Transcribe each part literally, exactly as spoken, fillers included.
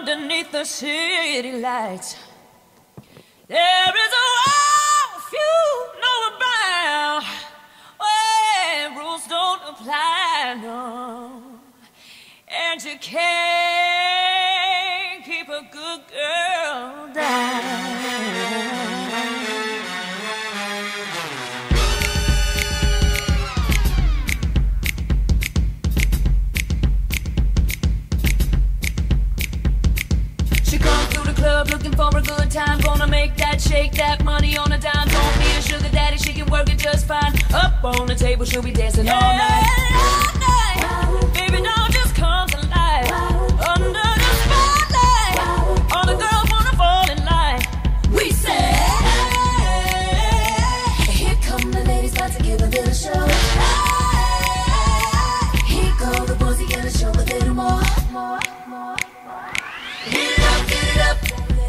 underneath the city lights. There is a world few know about, where rules don't apply, no. And you can't keep a good girl down. Looking for a good time, gonna make that shake that money on a dime. Don't need a sugar daddy, she can work it just fine. Up on the table, she'll be dancing all night. All night. Baby, don't just come to life. Under the spotlight, all the girls wanna fall in line. We say, hey, here come the ladies, about to give a little show. Hey, here go the boys, you gotta show a little more. more, more. Get it up, get it up.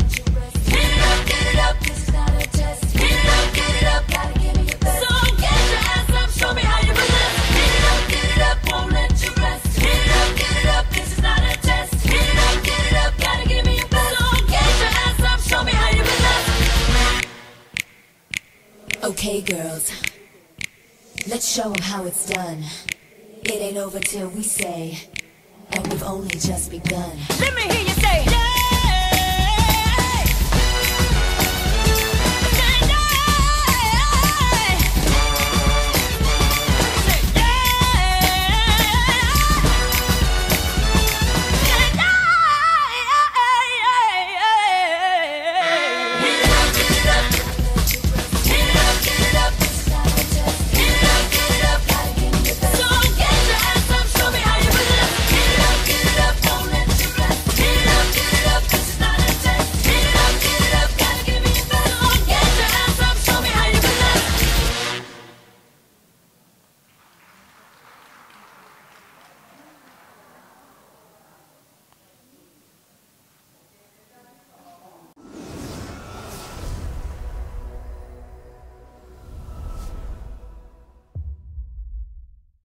Okay, girls, let's show them how it's done. It ain't over till we say, and we've only just begun. Let me hear you say, yeah!